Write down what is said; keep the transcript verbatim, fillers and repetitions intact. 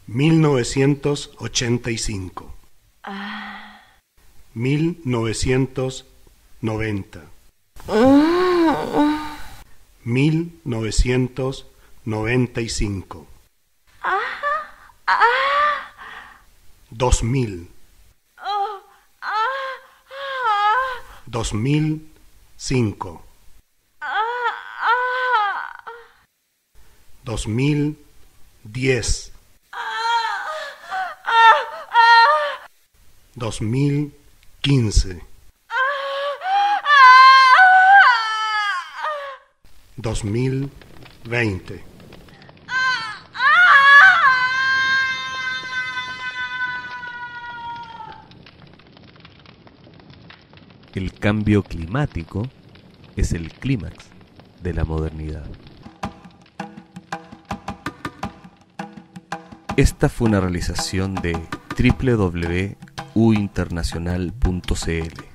mil novecientos ochenta y cinco. Ah. mil novecientos noventa. Ah. mil novecientos noventa y cinco. Ah. Ah. dos mil. Oh. Ah. Ah. dos mil cinco. Ah. Ah. dos mil diez. dos mil quince. dos mil veinte. El cambio climático es el clímax de la modernidad. Esta fue una realización de doble u doble u doble u punto u internacional punto c l.